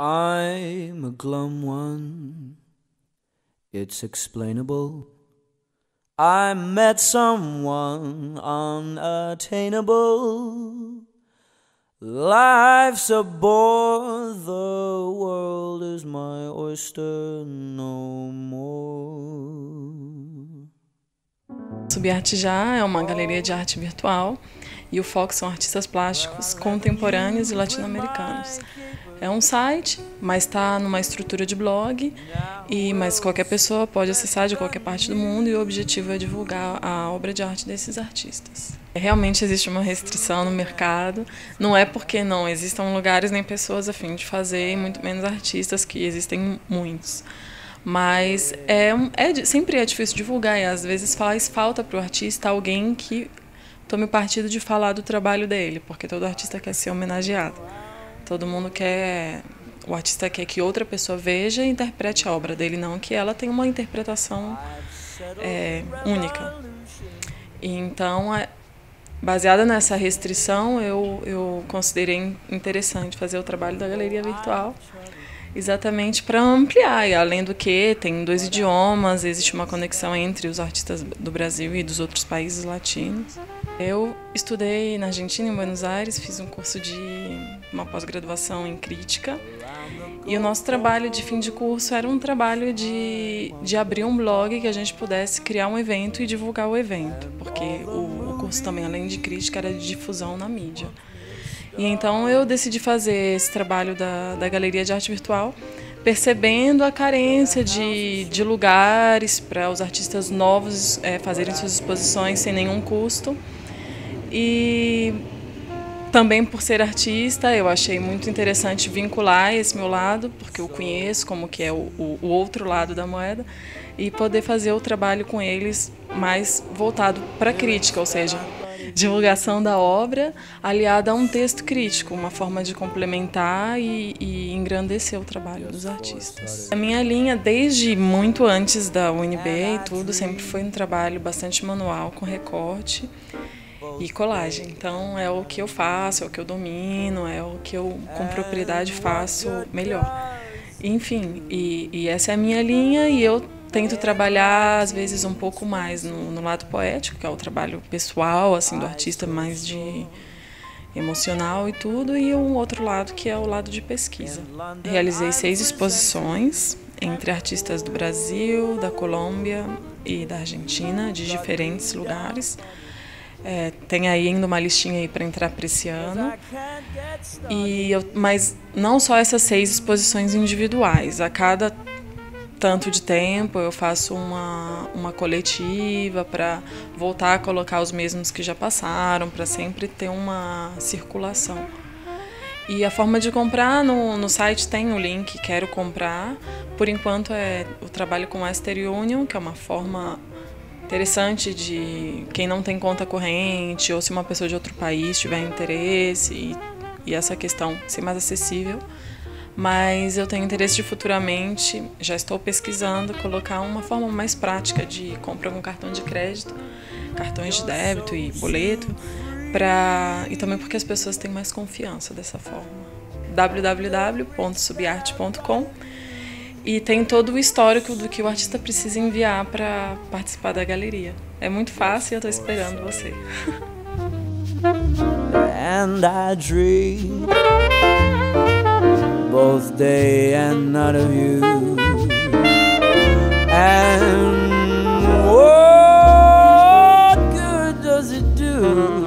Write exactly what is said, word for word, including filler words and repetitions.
I'm a glum one, it's explainable. I met someone unattainable. Life's a bore, the world is my oyster no more. Subarte Já é uma galeria de arte virtual e o foco são artistas plásticos contemporâneos e latino-americanos. É um site, mas está numa estrutura de blog, e mas qualquer pessoa pode acessar de qualquer parte do mundo, e o objetivo é divulgar a obra de arte desses artistas. Realmente existe uma restrição no mercado, não é porque não existam lugares nem pessoas a fim de fazer, e muito menos artistas, que existem muitos. Mas é, é, sempre é difícil divulgar, e às vezes faz falta para o artista alguém que tome o partido de falar do trabalho dele, porque todo artista quer ser homenageado. Todo mundo quer, o artista quer que outra pessoa veja e interprete a obra dele, não que ela tenha uma interpretação é, única. E então, baseada nessa restrição, eu, eu considerei interessante fazer o trabalho da galeria virtual, exatamente para ampliar, e além do que tem dois idiomas, existe uma conexão entre os artistas do Brasil e dos outros países latinos. Eu estudei na Argentina, em Buenos Aires, fiz um curso de uma pós-graduação em crítica, e o nosso trabalho de fim de curso era um trabalho de, de abrir um blog que a gente pudesse criar um evento e divulgar o evento, porque o, o curso também, além de crítica, era de difusão na mídia. E então eu decidi fazer esse trabalho da, da Galeria de Arte Virtual, percebendo a carência de, de lugares para os artistas novos é, fazerem suas exposições sem nenhum custo. E também por ser artista, eu achei muito interessante vincular esse meu lado, porque eu conheço como que é o, o, o outro lado da moeda, e poder fazer o trabalho com eles mais voltado para a crítica, ou seja, divulgação da obra aliada a um texto crítico, uma forma de complementar e, e engrandecer o trabalho dos artistas. A minha linha, desde muito antes da U N B e tudo, sempre foi um trabalho bastante manual, com recorte e colagem. Então é o que eu faço, é o que eu domino, é o que eu com propriedade faço melhor. Enfim, e, e essa é a minha linha, e eu tento trabalhar às vezes um pouco mais no, no lado poético, que é o trabalho pessoal assim do artista, mais de emocional e tudo, e um outro lado que é o lado de pesquisa. Realizei seis exposições entre artistas do Brasil, da Colômbia e da Argentina, de diferentes lugares. É, tem aí ainda uma listinha aí para entrar para esse ano. E eu, mas não só essas seis exposições individuais. A cada tanto de tempo eu faço uma, uma coletiva para voltar a colocar os mesmos que já passaram, para sempre ter uma circulação. E a forma de comprar, no, no site tem o link Quero Comprar. Por enquanto é o trabalho com Western Union, que é uma forma interessante de quem não tem conta corrente, ou se uma pessoa de outro país tiver interesse, e, e essa questão ser mais acessível. Mas eu tenho interesse de futuramente, já estou pesquisando, colocar uma forma mais prática de compra com cartão de crédito, cartões de débito e boleto, pra, e também porque as pessoas têm mais confiança dessa forma. w w w ponto subarte ponto com. E tem todo o histórico do que o artista precisa enviar para participar da galeria. É muito fácil e eu estou esperando você. And I dream both day and night of you. And what good does it do